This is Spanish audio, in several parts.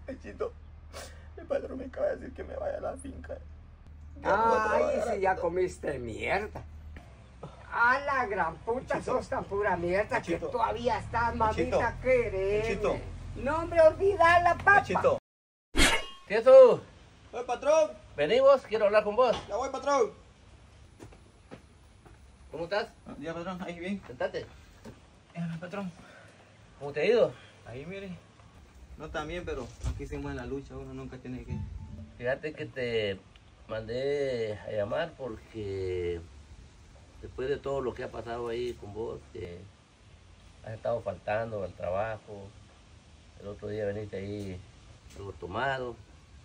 Mechito, el patrón me acaba de decir que me vaya a la finca. Ay, si ya comiste mierda. A la gran puta, Mechito. sos tan pura mierda Mechito. que todavía estás, mamita, Mechito. quererme. Mechito. No, hombre, olvida la papa. Mechito. Jesús, ¡Oye, patrón! venimos, quiero hablar con vos. ¡Ya voy, patrón! ¿Cómo estás? Ya, patrón, ahí bien. Sentate. Patrón, ¿Cómo te ha ido? ahí mire. No tan bien, pero aquí seguimos en la lucha, uno nunca tiene que... Fíjate que te mandé a llamar porque después de todo lo que ha pasado ahí con vos, que has estado faltando al trabajo, el otro día veniste ahí algo tomado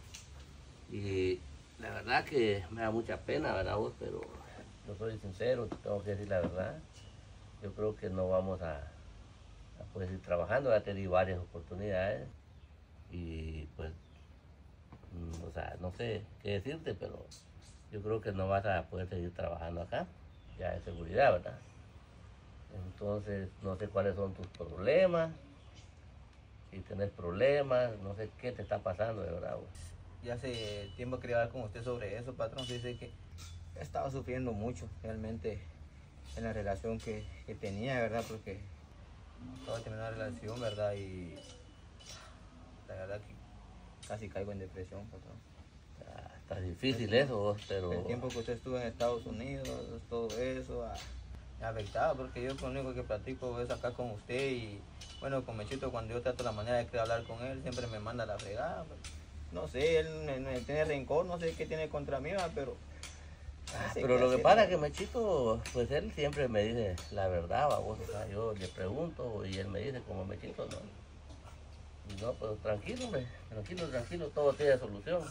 y la verdad que me da mucha pena, ¿verdad vos? Pero yo soy sincero, te tengo que decir la verdad. Yo creo que no vamos a poder seguir trabajando, ya te di varias oportunidades y pues, o sea, no sé qué decirte, pero yo creo que no vas a poder seguir trabajando acá, ya de seguridad, ¿verdad? Entonces, no sé cuáles son tus problemas, si tenés problemas, no sé qué te está pasando, de verdad, vos. Ya hace tiempo quería hablar con usted sobre eso, patrón. Dice que he estado sufriendo mucho realmente en la relación que tenía, ¿verdad? Porque acabo de terminar una relación, ¿verdad? Y la verdad que casi caigo en depresión, patrón. Ah, está difícil eso, vos, pero... El tiempo que usted estuvo en Estados Unidos, todo eso, me ha afectado porque yo lo único que platico es acá con usted y bueno, con Mechito cuando yo trato la manera de querer hablar con él, siempre me manda a la fregada. No sé, él me tiene rencor, no sé qué tiene contra mí, pero... no sé Pero qué lo que hacer, pasa es ¿no? que Mechito, pues él siempre me dice la verdad, vos, o sea, yo le pregunto y él me dice como Mechito, no. Y no, pues tranquilo, hombre, tranquilo, todo tiene solución.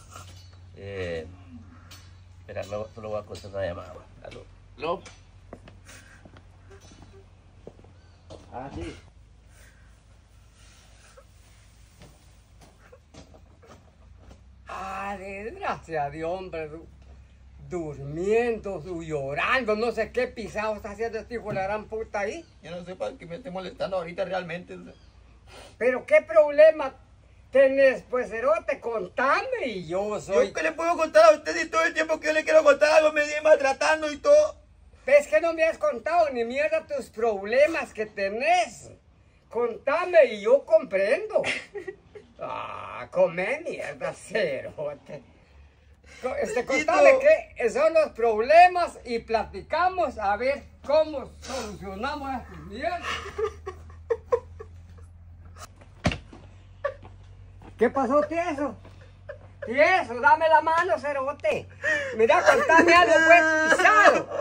Espera, solo voy a contestar una llamada. ¿Aló? ¿Aló? Ah, sí. Ah, desgracia de hombre, durmiendo, llorando, no sé qué pisado está haciendo este hijo de la gran puta ahí. Yo no sé para qué me esté molestando ahorita realmente. Pero qué problema tenés, pues, cerote, contame y yo soy... ¿Yo qué le puedo contar a usted si todo el tiempo que yo le quiero contar algo me sigue maltratando y todo? ¿Ves que no me has contado ni mierda tus problemas que tenés? Contame y yo comprendo. Ah, come mierda, cerote. Contame qué son los problemas y platicamos a ver cómo solucionamos estas mierdas. ¿Qué pasó, tieso? Tieso, dame la mano, cerote. Mira, contame algo, pues, pisado.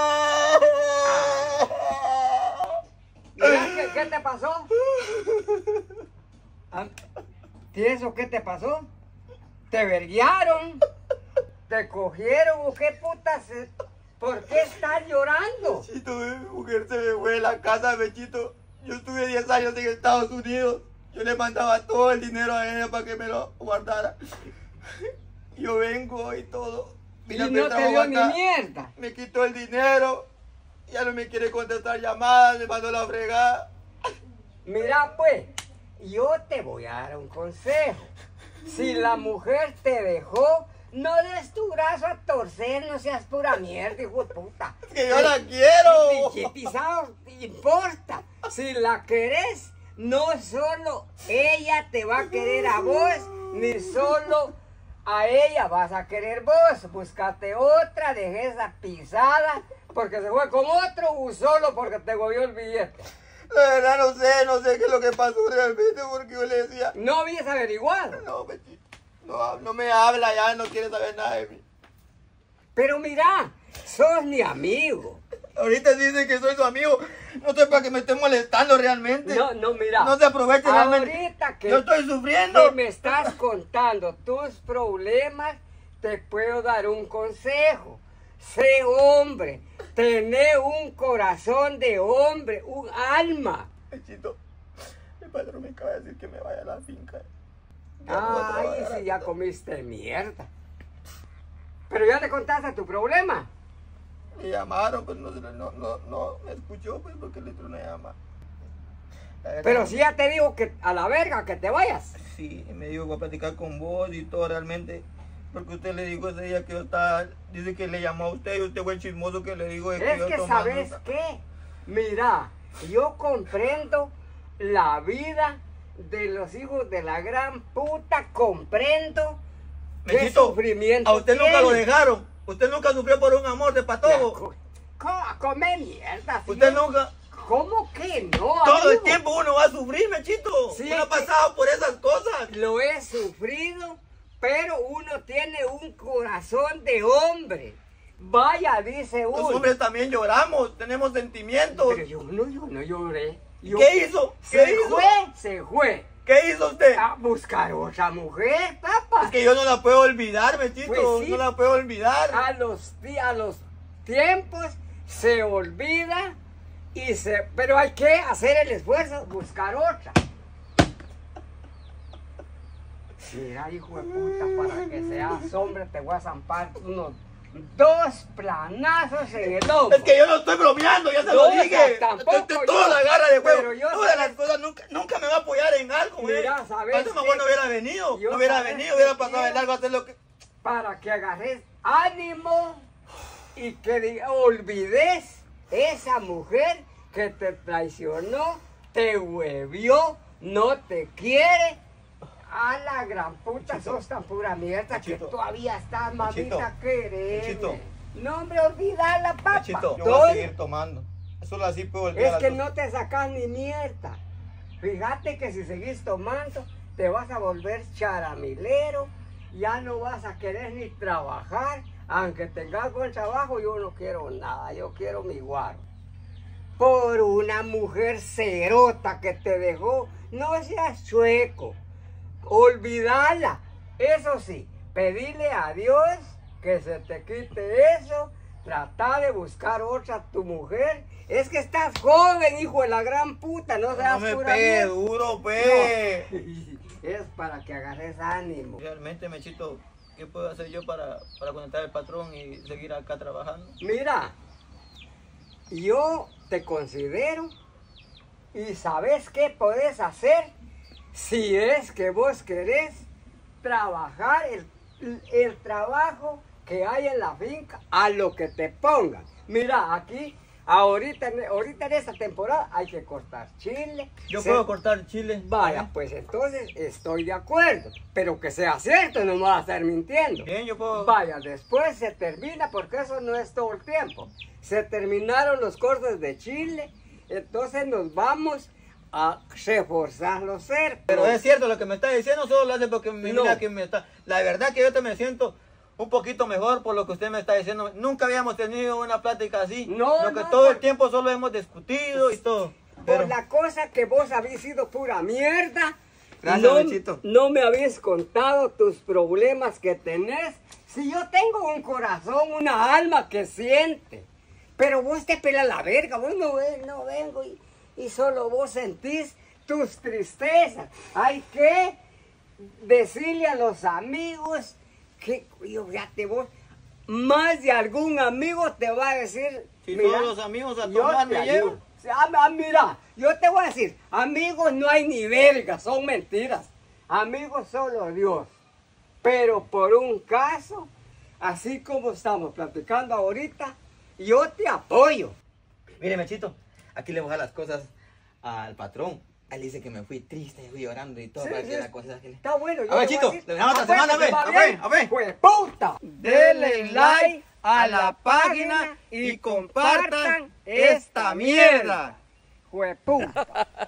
Mira, ¿qué te pasó? ¿Tieso, qué te pasó? ¿Te verguiaron? ¿Te cogieron o qué putas? ¿Por qué estás llorando? Mechito, mi mujer se me fue de la casa, Mechito. Yo estuve 10 años en Estados Unidos. Yo le mandaba todo el dinero a ella para que me lo guardara. Yo vengo y todo. Vine a Y hacer no te trabajo dio ni acá. mierda. Me quitó el dinero. Ya no me quiere contestar llamadas, me mandó la fregada. Mira, pues, yo te voy a dar un consejo. Si la mujer te dejó, no des tu brazo a torcer, no seas pura mierda, hijo de puta. Que yo la quiero. ¿Qué pisado te importa? Si la querés, no solo ella te va a querer a vos, ni solo a ella vas a querer vos. Búscate otra, dejé esa pisada, porque se fue con otro o solo porque te gobió el billete. La verdad no sé qué es lo que pasó realmente porque yo le decía, No habías averiguado. no, Mechito, no me habla ya, no quiere saber nada de mí. Pero mira, sos mi amigo. Ahorita dice que soy su amigo, no sé para que me esté molestando realmente. No, mira. No se aproveche realmente. Ahorita que, Yo estoy sufriendo. que me estás contando tus problemas, te puedo dar un consejo. Sé hombre, tené un corazón de hombre, un alma. Mechito, el patrón me acaba de decir que me vaya a la finca. Ay, si ya comiste mierda. Pero ya te contaste tu problema. Me llamaron, pues no me escuchó, pues porque le entró una llamada. Pero si ya te digo que a la verga que te vayas. sí, me dijo voy a platicar con vos y todo realmente. Porque usted le dijo ese día que yo estaba, dice que le llamó a usted y usted fue el chismoso que le dijo de que Es yo que tomando. ¿sabes qué? Mira, yo comprendo la vida de los hijos de la gran puta, comprendo qué Mechito, sufrimiento a usted nunca lo tiene. dejaron. Usted nunca sufrió por un amor de patojo. Come mierda. ¿sí? Usted nunca. ¿Cómo que no? Todo el amigo? tiempo uno va a sufrir, Mechito. Sí, uno ha es que- pasado por esas cosas. Lo he sufrido, pero uno tiene un corazón de hombre. Vaya, dice Los uno. hombres también lloramos, tenemos sentimientos. Pero yo no lloré. ¿Qué hizo? ¿Qué Se hizo? se fue. ¿Qué hizo usted? A buscar otra mujer, papá. Es que yo no la puedo olvidar, Mechito. Pues sí. No la puedo olvidar. A los tiempos se olvida pero hay que hacer el esfuerzo, buscar otra. Mira, hijo de puta, para que seas hombre te voy a zampar unos 2 planazos en el ojo. Es que yo no estoy bromeando, ya se No, lo dije. tampoco Toda yo, la garra de pero juego. yo Todas sabes- las cosas nunca me va a apoyar en algo, güey. Mira, ¿sabes Antes mejor qué? no hubiera venido. Yo No hubiera sabes venido, qué hubiera pasado de quiero. largo a hacer lo que. Para que agarres ánimo y que olvides esa mujer que te traicionó, te huevió, no te quiere. A la gran puta, Mechito. sos tan pura mierda Mechito. que todavía estás, mamita, Mechito. quererme. Mechito. No, hombre, olvidala, papá. Mechito, yo voy a Todo- seguir tomando. Solo así puedo olvidar Es las que cosas. no te sacas ni mierda. Fíjate que si seguís tomando, te vas a volver charamilero, ya no vas a querer ni trabajar, aunque tengas buen trabajo, yo no quiero nada, yo quiero mi guaro. Por una mujer cerota que te dejó, no seas chueco, olvidala. Eso sí, pedirle a Dios que se te quite eso, trata de buscar otra tu mujer. Es que estás joven, hijo de la gran puta, no No seas me pura pegue mierda. duro, pe. Es para que agarres ánimo. Realmente, Mechito, ¿qué puedo hacer yo para conectar al patrón y seguir acá trabajando? Mira, yo te considero y sabes qué podés hacer si es que vos querés trabajar el trabajo que hay en la finca a lo que te pongan. Mira, aquí, ahorita en esta temporada hay que cortar chile. Yo se- puedo cortar chile. Vaya, pues entonces estoy de acuerdo, pero que sea cierto, no me vas a estar mintiendo. Bien, yo puedo. Vaya, después se termina, porque eso no es todo el tiempo. Se terminaron los cortes de chile, entonces nos vamos a reforzar los cercos. Pero es cierto lo que me está diciendo, solo lo hace porque No. mira que me está. La verdad que yo te me siento un poquito mejor por lo que usted me está diciendo. Nunca habíamos tenido una plática así. No, Lo que no, todo el por- tiempo solo hemos discutido y todo. Pero Por la cosa que vos habéis sido pura mierda. Gracias, Bechito. No me habéis contado tus problemas que tenés. Si yo tengo un corazón, una alma que siente. Pero vos te pelas la verga, vos no vengo y solo vos sentís tus tristezas. Hay que decirle a los amigos que, fíjate vos, más de algún amigo te va a decir. si mira, todos los amigos a yo tomar te me ayudo. llevan. Mira, yo te voy a decir, amigos no hay ni verga, son mentiras. Amigos solo Dios. Pero por un caso, así como estamos platicando ahorita, yo te apoyo. Mire, Mechito, aquí le voy a dejar las cosas al patrón. Él dice que me fui triste, me fui llorando y todo. Sí, para sí. que la cosa que le- Está bueno. yo A ver, te voy Chito, decir, le dejamos otra ah, semana, bueno, ve, va a bien, ver, a ver. pues, puta. Denle like a la página y compartan esta mierda. Jueputa.